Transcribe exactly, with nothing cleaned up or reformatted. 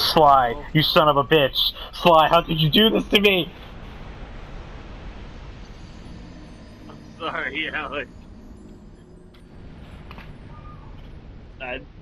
Sly, you son of a bitch! Sly, how could you do this to me? I'm sorry, Alex. I